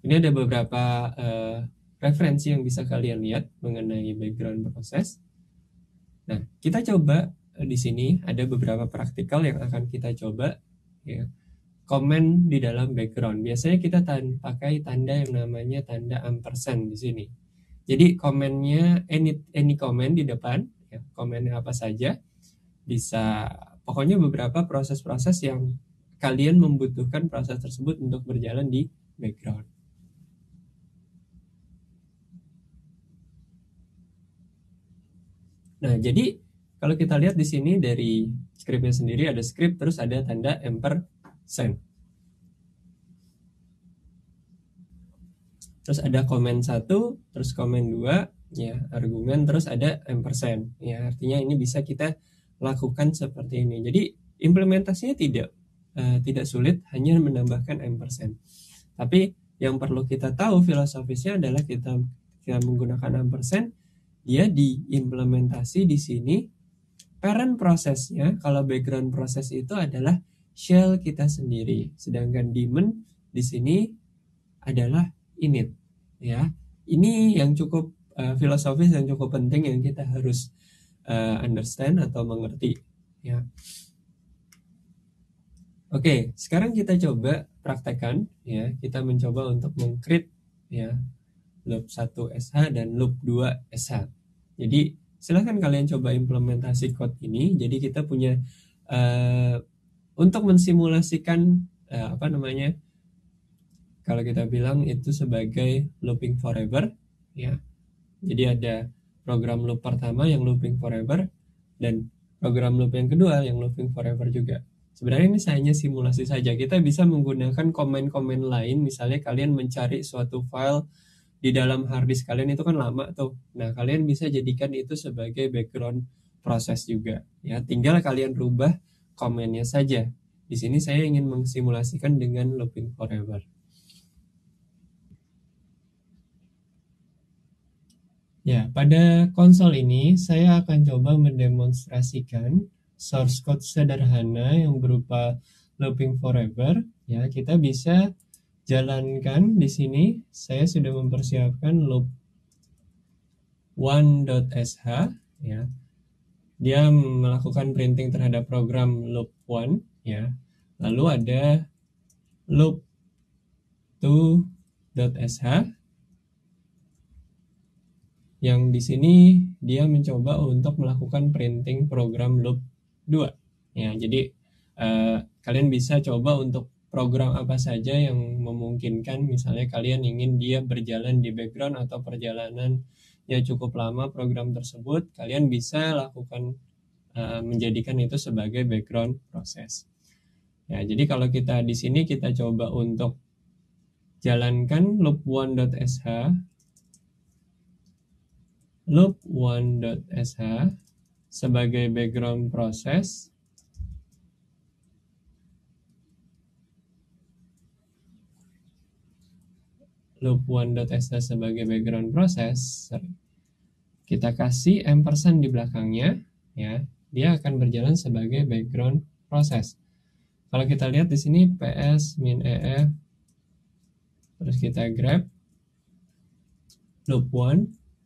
Ini ada beberapa referensi yang bisa kalian lihat mengenai background proses. Nah, kita coba di sini ada beberapa praktikal yang akan kita coba ya, komen di dalam background. Biasanya kita pakai tanda yang namanya tanda ampersand di sini. Jadi komennya any comment di depan, ya, komennya apa saja, bisa pokoknya beberapa proses-proses yang kalian membutuhkan proses tersebut untuk berjalan di background. Nah, jadi kalau kita lihat di sini dari scriptnya sendiri ada script terus ada tanda ampersand. Terus ada komen 1, terus komen 2, ya, argumen, terus ada ampersand. Ya, artinya ini bisa kita lakukan seperti ini. Jadi implementasinya tidak sulit, hanya menambahkan ampersand. Tapi yang perlu kita tahu filosofisnya adalah kita menggunakan ampersand, dia diimplementasi di sini parent prosesnya, kalau background proses itu adalah shell kita sendiri, sedangkan daemon di sini adalah init, ya. Ini yang cukup filosofis dan cukup penting yang kita harus understand atau mengerti, ya. Oke, sekarang kita coba praktekkan, ya. Kita mencoba untuk meng-create, ya, loop 1 SH dan loop 2 SH. Jadi silahkan kalian coba implementasi code ini. Jadi kita punya untuk mensimulasikan apa namanya, kalau kita bilang itu sebagai looping forever, ya. Jadi ada program loop pertama yang looping forever dan program loop yang kedua yang looping forever juga. Sebenarnya ini hanya simulasi saja. Kita bisa menggunakan komen-komen lain, misalnya kalian mencari suatu file di dalam hard disk kalian itu kan lama tuh. Nah, kalian bisa jadikan itu sebagai background proses juga, ya. Tinggal kalian rubah komennya saja. Di sini saya ingin mengsimulasikan dengan looping forever. Ya, pada konsol ini saya akan coba mendemonstrasikan source code sederhana yang berupa looping forever. Ya, kita bisa jalankan di sini. Saya sudah mempersiapkan loop 1.sh, ya. Dia melakukan printing terhadap program loop 1, ya. Lalu ada loop 2.sh yang di sini dia mencoba untuk melakukan printing program loop 2. Ya, jadi kalian bisa coba untuk program apa saja yang memungkinkan, misalnya kalian ingin dia berjalan di background atau perjalanan ya cukup lama program tersebut, kalian bisa lakukan menjadikan itu sebagai background proses. Ya, jadi kalau kita di sini kita coba untuk jalankan loop 1.sh, loop 1.sh sebagai background proses. Loop 1.sh sebagai background proses. Kita kasih ampersand di belakangnya, ya. Dia akan berjalan sebagai background proses. Kalau kita lihat di sini ps min ef, terus kita grab loop 1,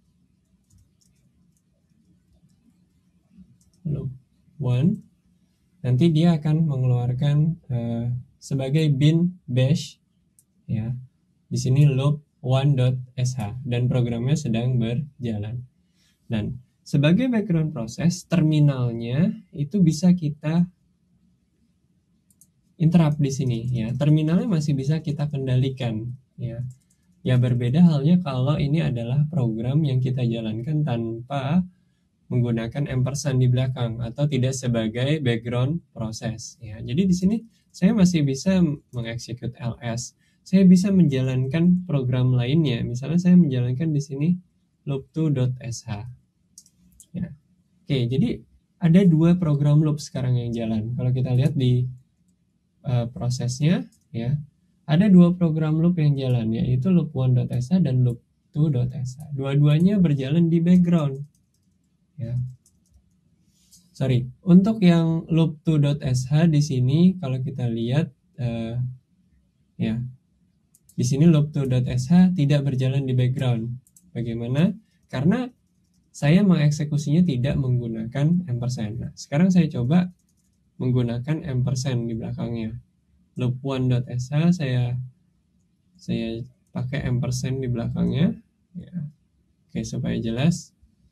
loop 1, nanti dia akan mengeluarkan sebagai bin bash, ya. Di sini loop 1.sh dan programnya sedang berjalan. Dan sebagai background proses, terminalnya itu bisa kita interrupt di sini, ya. Terminalnya masih bisa kita kendalikan, ya. Ya, berbeda halnya kalau ini adalah program yang kita jalankan tanpa menggunakan ampersand di belakang atau tidak sebagai background proses, ya. Jadi di sini saya masih bisa mengeksekut ls. Saya bisa menjalankan program lainnya. Misalnya saya menjalankan di sini loop2.sh. Ya. Oke, jadi ada dua program loop sekarang yang jalan. Kalau kita lihat di prosesnya, ya, ada dua program loop yang jalan, yaitu loop 1.sh dan loop 2.sh. Dua-duanya berjalan di background, ya. Sorry, untuk yang loop 2.sh di sini kalau kita lihat, ya, Di sini loop2.sh tidak berjalan di background. Bagaimana? Karena saya mengeksekusinya tidak menggunakan ampersand. Nah, sekarang saya coba menggunakan ampersand di belakangnya. Loop1.sh saya pakai ampersand di belakangnya. Ya. Oke, supaya jelas.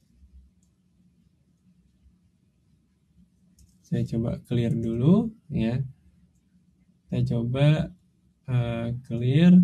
Saya coba clear dulu ya. Saya coba clear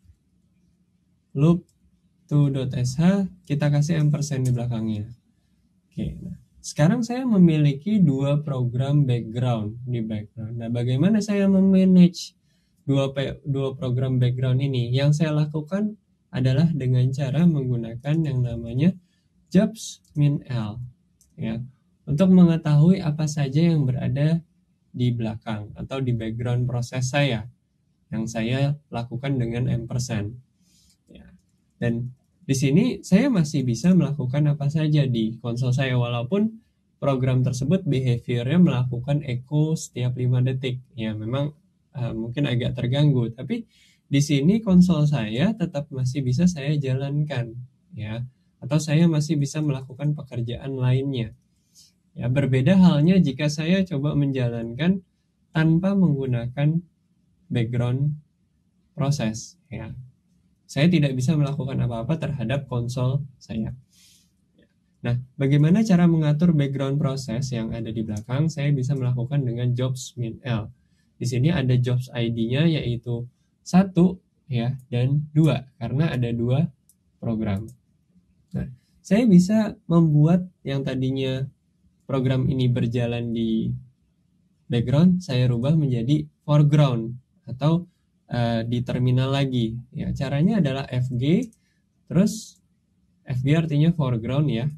loop2.sh, kita kasih ampersand di belakangnya. Oke, nah, sekarang saya memiliki dua program background di background. Nah, bagaimana saya memanage dua program background ini? Yang saya lakukan adalah dengan cara menggunakan yang namanya jobs min L ya, untuk mengetahui apa saja yang berada di belakang atau di background proses saya yang saya lakukan dengan ampersand ya. Dan di sini saya masih bisa melakukan apa saja di konsol saya, walaupun program tersebut behaviornya melakukan echo setiap 5 detik ya. Memang mungkin agak terganggu, tapi di sini konsol saya tetap masih bisa saya jalankan ya, atau saya masih bisa melakukan pekerjaan lainnya ya. Berbeda halnya jika saya coba menjalankan tanpa menggunakan background proses ya. Saya tidak bisa melakukan apa-apa terhadap konsol saya. Nah, bagaimana cara mengatur background proses yang ada di belakang? Saya bisa melakukan dengan jobs min L. Di sini ada jobs ID-nya yaitu 1 ya dan 2 karena ada 2 program. Nah, saya bisa membuat yang tadinya program ini berjalan di background, saya rubah menjadi foreground atau di terminal lagi ya. Caranya adalah FG, terus FG artinya foreground ya,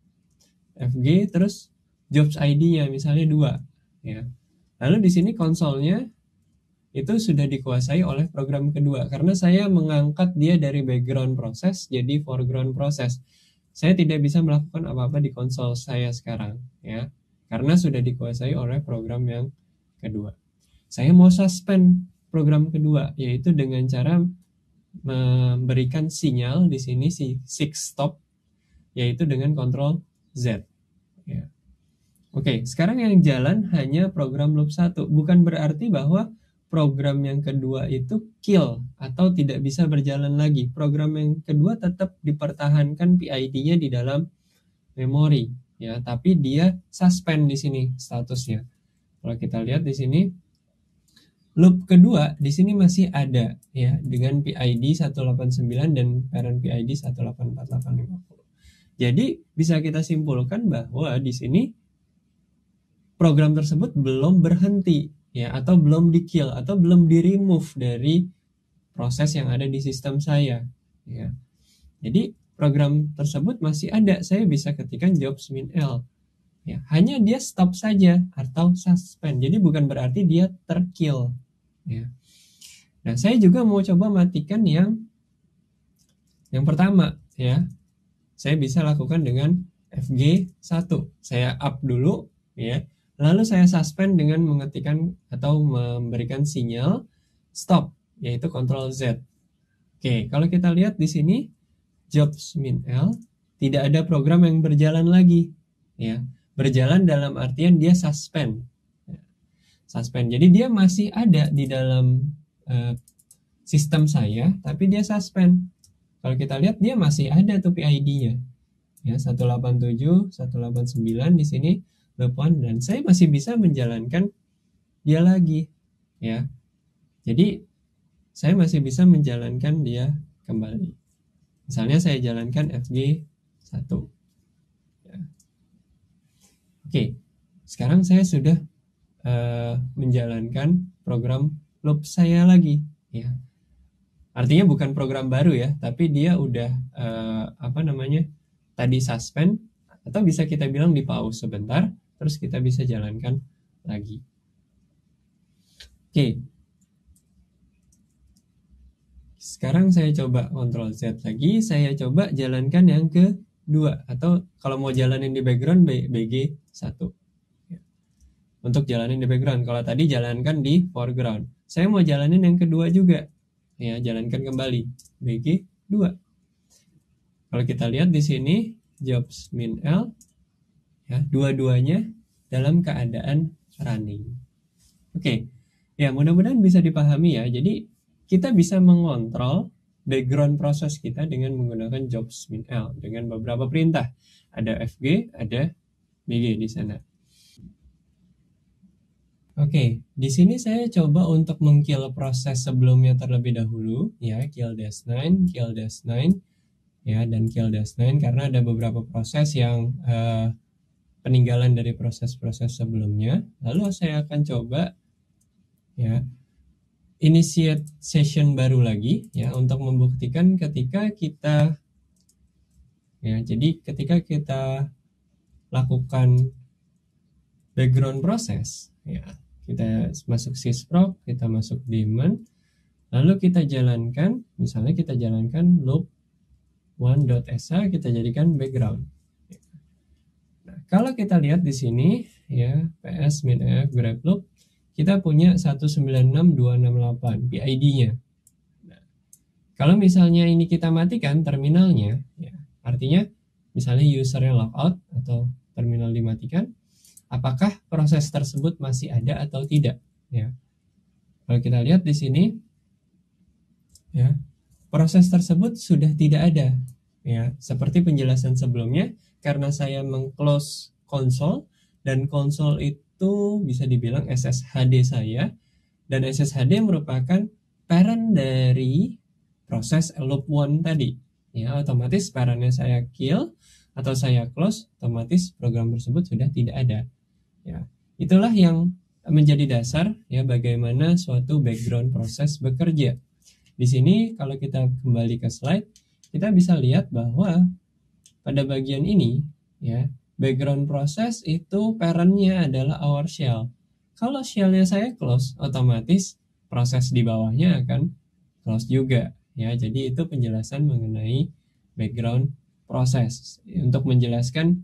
FG terus jobs ID-nya misalnya 2 ya. Lalu di sini konsolnya itu sudah dikuasai oleh program kedua karena saya mengangkat dia dari background proses jadi foreground proses. Saya tidak bisa melakukan apa-apa di konsol saya sekarang ya, karena sudah dikuasai oleh program yang kedua. Saya mau suspend program kedua, yaitu dengan cara memberikan sinyal di sini si stop, yaitu dengan kontrol Z. Ya. Oke, sekarang yang jalan hanya program loop 1. Bukan berarti bahwa program yang kedua itu kill atau tidak bisa berjalan lagi. Program yang kedua tetap dipertahankan PID-nya di dalam memori, ya, tapi dia suspend di sini statusnya. Kalau kita lihat di sini, loop kedua di sini masih ada ya dengan PID 189 dan parent PID 184.850. Jadi bisa kita simpulkan bahwa di sini program tersebut belum berhenti ya, atau belum di-kill atau belum di-remove dari proses yang ada di sistem saya ya. Jadi program tersebut masih ada, saya bisa ketikkan jobs min L ya, hanya dia stop saja atau suspend. Jadi bukan berarti dia terkill ya. Nah, saya juga mau coba matikan yang pertama ya. Saya bisa lakukan dengan FG1. Saya up dulu ya. Lalu saya suspend dengan mengetikkan atau memberikan sinyal stop, yaitu Ctrl Z. Oke, kalau kita lihat di sini jobs min L tidak ada program yang berjalan lagi ya. Berjalan dalam artian dia suspend. Suspend. Jadi dia masih ada di dalam sistem saya, tapi dia suspend. Kalau kita lihat dia masih ada tuh PID-nya. Ya, 187, 189 di sini loop 1 dan saya masih bisa menjalankan dia lagi ya. Jadi saya masih bisa menjalankan dia kembali. Misalnya saya jalankan FG1. Ya. Oke, sekarang saya sudah menjalankan program loop saya lagi ya. Artinya bukan program baru ya, tapi dia udah tadi suspend atau bisa kita bilang di pause sebentar, terus kita bisa jalankan lagi. Oke. Sekarang saya coba Ctrl Z lagi, saya coba jalankan yang kedua, atau kalau mau jalanin di background BG1. Untuk jalanin di background, kalau tadi jalankan di foreground. Saya mau jalanin yang kedua juga ya jalankan kembali BG2. Kalau kita lihat di sini jobs min L, ya dua-duanya dalam keadaan running. Oke, ya mudah-mudahan bisa dipahami ya. Jadi kita bisa mengontrol background proses kita dengan menggunakan jobs min L dengan beberapa perintah. Ada fg, ada bg di sana. Oke, di sini saya coba untuk meng-kill proses sebelumnya terlebih dahulu, ya, kill -9, kill -9, ya, dan kill -9 karena ada beberapa proses yang peninggalan dari proses-proses sebelumnya. Lalu saya akan coba, ya, initiate session baru lagi, ya, untuk membuktikan ketika kita, ya, jadi ketika kita lakukan background proses, ya, kita masuk sysproc, kita masuk daemon, lalu kita jalankan, misalnya kita jalankan loop one.sh, kita jadikan background. Nah, kalau kita lihat di sini, ya, ps min f grep loop, kita punya 196.268 PID-nya. Nah, kalau misalnya ini kita matikan terminalnya, ya, artinya misalnya usernya logout atau terminal dimatikan, apakah proses tersebut masih ada atau tidak, ya. Kalau kita lihat di sini, ya, proses tersebut sudah tidak ada, ya, seperti penjelasan sebelumnya, karena saya meng-close console, dan console itu bisa dibilang SSHD saya, dan SSHD merupakan parent dari proses loop one tadi, ya, otomatis parentnya saya kill atau saya close, otomatis program tersebut sudah tidak ada. Ya, itulah yang menjadi dasar, ya, bagaimana suatu background proses bekerja. Di sini kalau kita kembali ke slide, kita bisa lihat bahwa pada bagian ini, ya, background proses itu parentnya adalah our shell. Kalau shellnya saya close, otomatis proses di bawahnya akan close juga, ya. Jadi itu penjelasan mengenai background proses untuk menjelaskan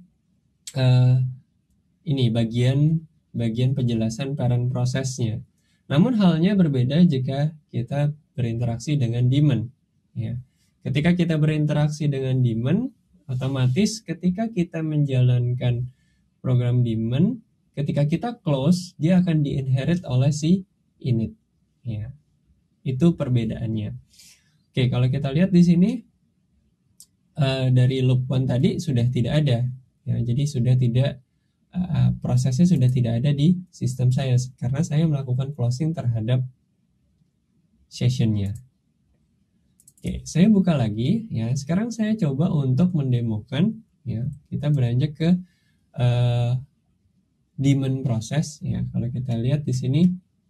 ini bagian penjelasan parent prosesnya. Namun halnya berbeda jika kita berinteraksi dengan daemon, ya. Ketika kita berinteraksi dengan daemon, otomatis ketika kita menjalankan program daemon, ketika kita close, dia akan diinherit oleh si init, ya. Itu perbedaannya. Oke, kalau kita lihat di sini dari loop one tadi sudah tidak ada, ya. Jadi sudah tidak prosesnya sudah tidak ada di sistem saya karena saya melakukan closing terhadap sessionnya. Oke, saya buka lagi, ya. Sekarang saya coba untuk mendemokan, ya. Kita beranjak ke daemon proses, ya. Kalau kita lihat di sini,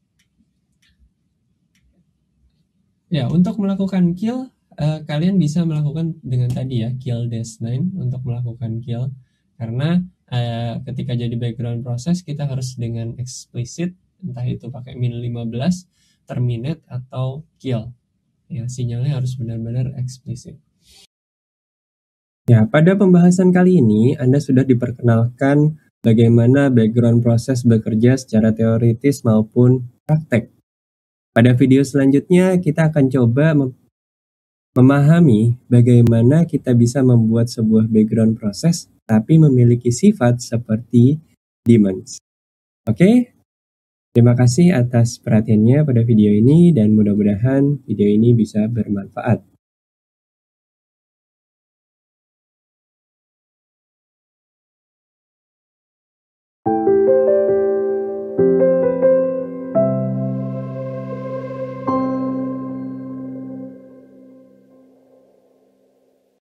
ya, untuk melakukan kill kalian bisa melakukan dengan tadi, ya, kill -9 untuk melakukan kill, karena ketika jadi background proses kita harus dengan eksplisit, entah itu pakai -15, terminate atau kill, ya, sinyalnya harus benar-benar eksplisit. Ya, pada pembahasan kali ini Anda sudah diperkenalkan bagaimana background proses bekerja secara teoritis maupun praktek. Pada video selanjutnya kita akan coba memahami bagaimana kita bisa membuat sebuah background proses tapi memiliki sifat seperti daemons. Oke, terima kasih atas perhatiannya pada video ini dan mudah-mudahan video ini bisa bermanfaat.